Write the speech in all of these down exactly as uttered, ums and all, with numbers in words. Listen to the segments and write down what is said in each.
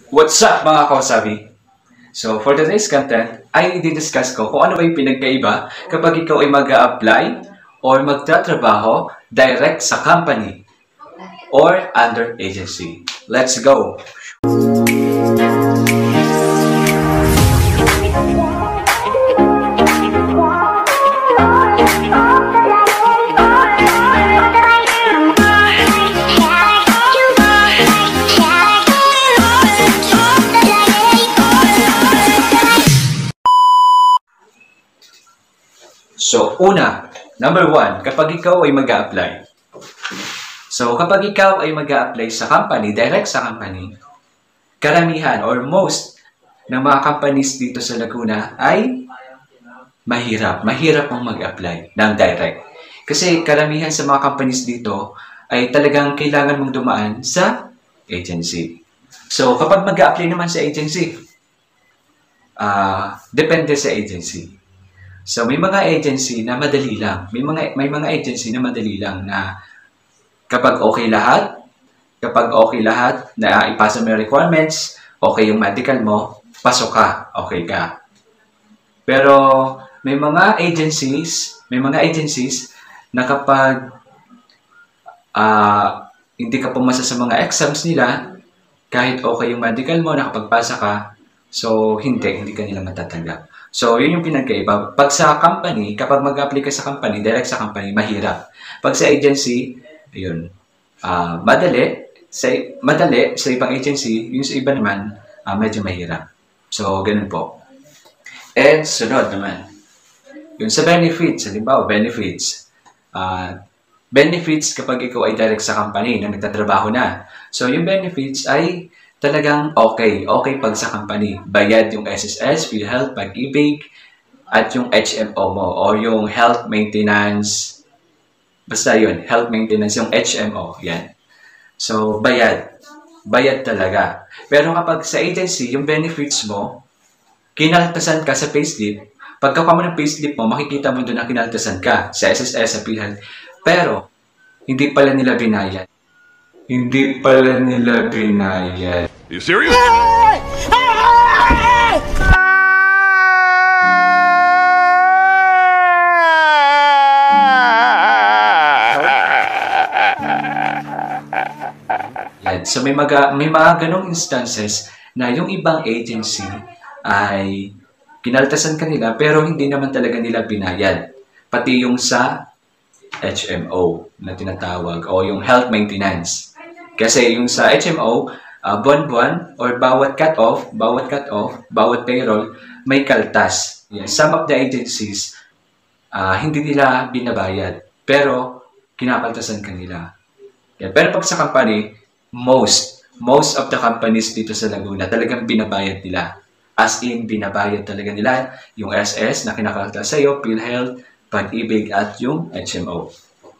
What's up mga kawasabi? So for today's content, ay i-discuss ko kung ano ba yung pinagkaiba kapag ikaw ay mag apply or magtatrabaho direct sa company or under agency. Let's go! So, una, number one, kapag ikaw ay mag-a-apply. So, kapag ikaw ay mag-a-apply sa company, direct sa company, karamihan or most ng mga companies dito sa Laguna ay mahirap. Mahirap mong mag-apply ng direct. Kasi karamihan sa mga companies dito ay talagang kailangan mong dumaan sa agency. So, kapag mag-a-apply naman sa agency, uh, depende sa agency. So, may mga agency na madali lang. May mga, may mga agency na madali lang na kapag okay lahat, kapag okay lahat, na ipasa mo yung requirements, okay yung medical mo, pasok ka, okay ka. Pero, may mga agencies, may mga agencies na kapag uh, hindi ka pumasa sa mga exams nila, kahit okay yung medical mo, nakapagpasa ka, so, hindi, hindi ka nila matatanggap. So, yun yung pinagkaiba. Pag sa company, kapag mag-apply ka sa company, direct sa company, mahirap. Pag sa agency, ayun, uh, madali. Sa, madali sa ibang agency, yung sa iba naman, uh, medyo mahirap. So, ganun po. And sunod naman, yun sa benefits, halimbawa, benefits. Uh, benefits kapag ikaw ay direct sa company na nagtatrabaho na. So, yung benefits ay talagang okay. Okay pag sa company. Bayad yung S S S, PhilHealth, Pag-ibig, at yung H M O mo o yung health maintenance. Basta yun, health maintenance, yung H M O. Yan. So, bayad. Bayad talaga. Pero kapag sa agency, yung benefits mo, kinaltasan ka sa payslip, pagkakuha mo ng payslip mo, makikita mo doon na kinaltasan ka sa S S S, sa PhilHealth. Pero, hindi pala nila binayad. Hindi pala nila binayad. You serious? Yan. So may mga may mga ganong instances na yung ibang agency ay kinaltasan kanila pero hindi naman talaga nila binayad. Pati yung sa H M O na tinatawag o yung health maintenance. Kasi yung sa H M O, uh, buwan-buwan or bawat cut-off, bawat cut-off, bawat payroll, may kaltas. Yeah. Some of the agencies, uh, hindi nila binabayad. Pero, kinakaltasan kanila. Yeah. Pero pag sa company, most, most of the companies dito sa Laguna, talagang binabayad nila. As in, binabayad talaga nila yung S S na kinakaltas sa'yo, PhilHealth, Pag-ibig, at yung H M O.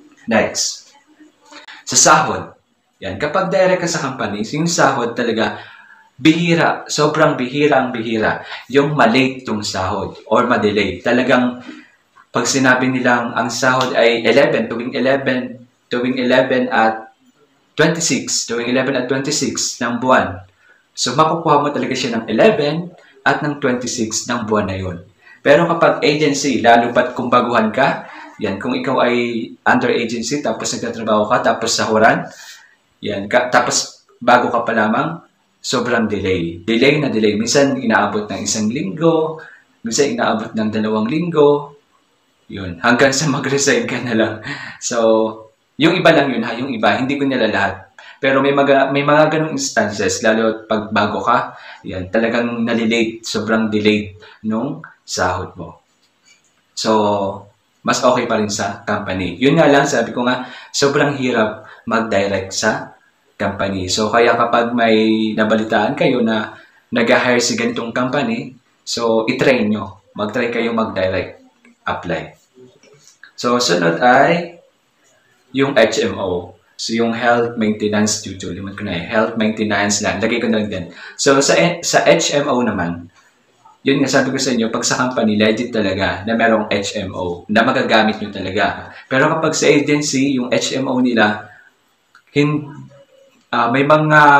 Next. Sa sahod. Yan. Kapag direct ka sa companies, yung sahod talaga bihira. Sobrang bihira ang bihira. Yung malate yung sahod or madelay. Talagang pag sinabi nilang ang sahod ay eleven, tuwing eleven, tuwing eleven at twenty-six, tuwing eleven at twenty-six ng buwan. So makukuha mo talaga siya ng eleven at ng twenty-six ng buwan na yun. Pero kapag agency, lalo pat kung baguhan ka, yan, kung ikaw ay under agency, tapos nagtatrabaho ka, tapos sahuran, yan, ka, tapos bago ka pa lamang, sobrang delay. Delay na delay. Minsan inaabot ng isang linggo, minsan inaabot ng dalawang linggo, yun, hanggang sa mag-resign ka na lang. So, yung iba lang yun ha, yung iba, hindi ko nila lahat. Pero may mga, may mga ganong instances, lalo pag bago ka, yan, talagang nalilate, sobrang delayed nung sahod mo. So, mas okay pa rin sa company. Yun nga lang, sabi ko nga, sobrang hirap mag-direct sa company. So, kaya kapag may nabalitaan kayo na nag-hire si ganitong company, so, itrain nyo. Mag-try kayo mag-direct apply. So, sunod ay yung H M O. So, yung health maintenance duty. Limit ko na eh. Health maintenance lang. Lagay ko na lang din. So, sa, sa H M O naman, yun nga sabi ko sa inyo, pag sa company, legit talaga na merong H M O na magagamit nyo talaga. Pero kapag sa agency, yung H M O nila, hin, uh, may mga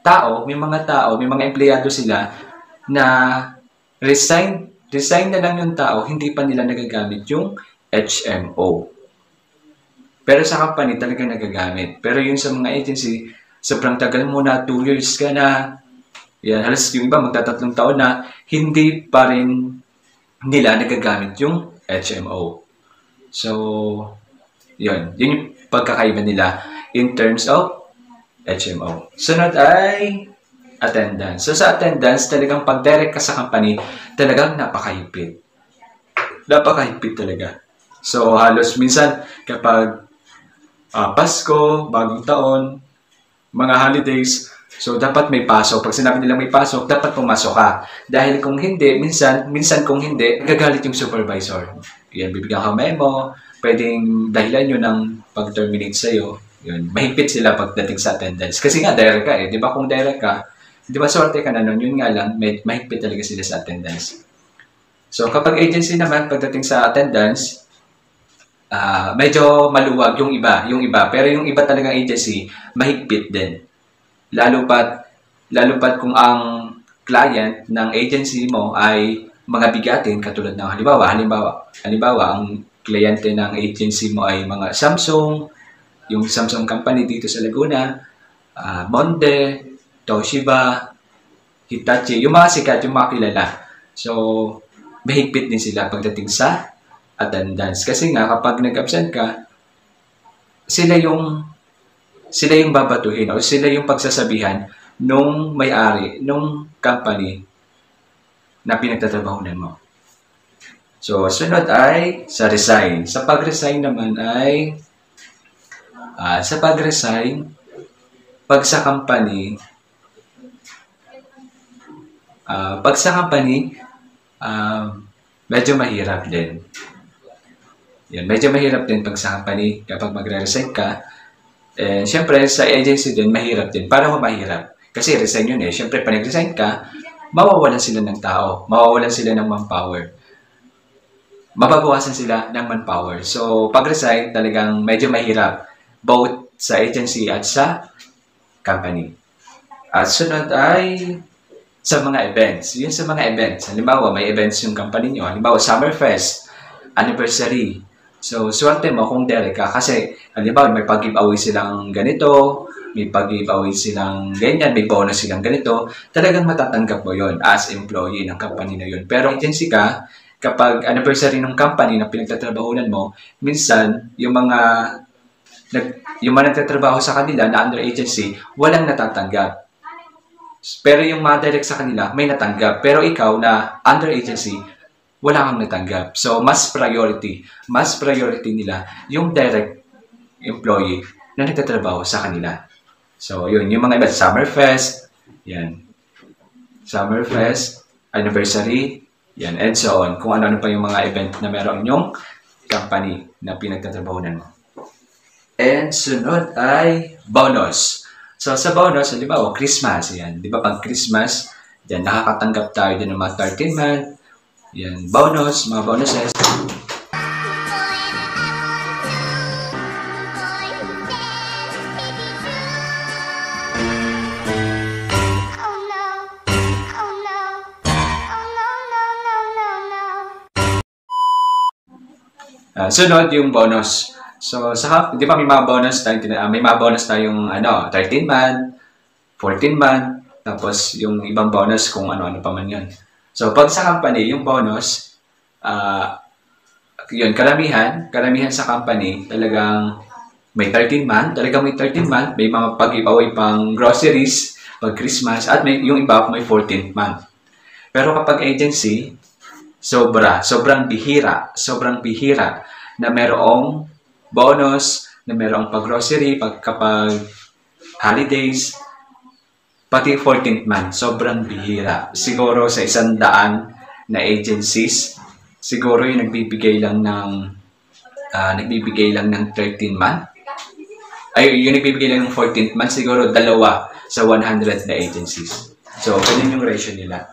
tao, may mga tao, may mga empleyado sila na resign, resign na lang yung tao, hindi pa nila nagagamit yung H M O. Pero sa company talaga nagagamit. Pero yung sa mga agency, sobrang tagal mo na, two years ka na, yan, halos yung iba magtatatlong taon na, hindi pa rin nila nagagamit yung H M O. So, yun. Yun yung pagkakaiba nila in terms of H M O. Sunod ay attendance. So, sa attendance, talagang pag-direct ka sa company, talagang napakahigpit. Napakahigpit talaga. So, halos minsan, kapag uh, Pasko, bagong taon, mga holidays, so dapat may pasok. Pag sinabi nilang may pasok, dapat pumasok ka. Dahil kung hindi, minsan, minsan kung hindi, gagalit yung supervisor. Yan, bibigyan ka memo, pwedeng dahilan yun ng pag-terminate sa'yo. Yun, mahigpit sila pagdating sa attendance. Kasi nga, direct ka eh. Di ba kung direct ka, di ba swerte ka na nun, yun nga lang, may, mahigpit talaga sila sa attendance. So, kapag agency naman, pagdating sa attendance, uh, medyo maluwag yung iba, yung iba. Pero yung iba talagang agency, mahigpit din. Lalo pat, lalo pat kung ang client ng agency mo ay mga bigatin, katulad ng halimbawa, halimbawa, halimbawa, ang kliyente ng agency mo ay mga Samsung, yung Samsung company dito sa Laguna, uh, Monde, Toshiba, Hitachi, yung mga sikat, yung mga kilala. So, mahigpit din sila pagdating sa attendance. Kasi nga, kapag nag-absent ka, sila yung sila yung babatuhin o sila yung pagsasabihan nung may-ari, nung company na pinagtatrabahunan mo. So, sunod ay sa resign. Sa pag-resign naman ay uh, sa pag-resign, pag sa company, uh, pag sa company, uh, medyo mahirap din. Yan, medyo mahirap din pag sa company kapag magre-resign ka. And syempre, sa agency din, mahirap din. Para mo mahirap. Kasi resign yun eh. Syempre, pag nag-resign ka, mawawalan sila ng tao. Mawawalan sila ng manpower. Mababawasan sila ng manpower. So, pag-resign, talagang medyo mahirap. Both sa agency at sa company. At sunod ay sa mga events. Yun sa mga events. Halimbawa, may events yung company nyo. Halimbawa, Summerfest, anniversary. So, swerte mo kung direct ka. Kasi, halimbawa, may pag-giveaway silang ganito, may pag-giveaway silang ganyan, may bonus silang ganito, talagang matatanggap mo yon as employee ng company na yun. Pero agency ka, kapag anniversary ng company na pinagtatrabahunan mo, minsan, yung mga nag, yung mga nagtatrabaho sa kanila na under agency, walang natatanggap. Pero yung mga direct sa kanila, may natanggap. Pero ikaw na under agency, wala kang natanggap. So, mas priority. Mas priority nila yung direct employee na nagtatrabaho sa kanila. So, yun. Yung mga iba, Summerfest, yan. Summerfest, anniversary, yan, and so on. Kung ano-ano pa yung mga event na meron yung company na pinagtatrabahunan mo. And sunod ay bonus. So, sa bonus, di ba, o Christmas, yan. Di ba, pag Christmas, yan, nakakatanggap tayo din ng mga thirteen month, yan, bonus, mga bonuses. Uh, sunod yung bonus. So, sa, di ba may mga bonus tayong, uh, may mga bonus tayong ano, thirteen month, fourteen month, tapos yung ibang bonus kung ano-ano pa man yun. So, pag sa company, yung bonus, uh, yun, karamihan, karamihan sa company, talagang may thirteen month, talagang may thirteen month, may mga pag-giveaway pang groceries, pag Christmas, at may, yung iba may fourteenth month. Pero kapag agency, sobra, sobrang bihira, sobrang bihira na merong bonus, na merong pag-grocery, pag kapag holidays, pati fourteenth month, sobrang bihira. Siguro sa isang daan na agencies, siguro yung nagbibigay lang ng uh, nagbibigay lang ng thirteen month. Ay, yung nagbibigay lang ng fourteenth month, siguro dalawa sa one hundred na agencies. So, ganyan yung ratio nila.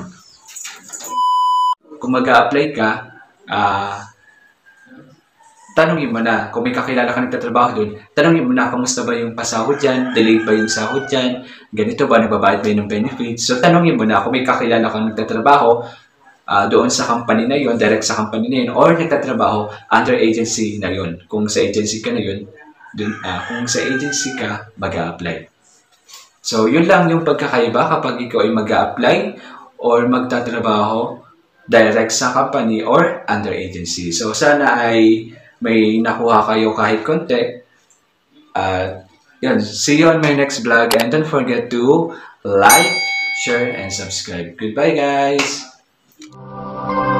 Kung mag-a-apply ka, uh, tanungin mo na. Kung may kakilala ka nagtatrabaho doon, tanungin mo na, kamusta ba yung pasahod dyan? Delayed ba yung sahod dyan? Ganito ba? Nagbabayad ba yun ng benefits? So, tanungin mo na kung may kakilala kang nagtatrabaho uh, doon sa company na yun, direct sa company na yun, or nagtatrabaho under agency na yun. Kung sa agency ka na yun, dun, uh, kung sa agency ka, mag-a-apply. So, yun lang yung pagkakaiba kapag ikaw ay mag-a-apply or magtatrabaho direct sa company or under agency. So, sana ay may nakuha kayo kahit konti. Uh, yun. See you on my next vlog. And don't forget to like, share, and subscribe. Goodbye, guys!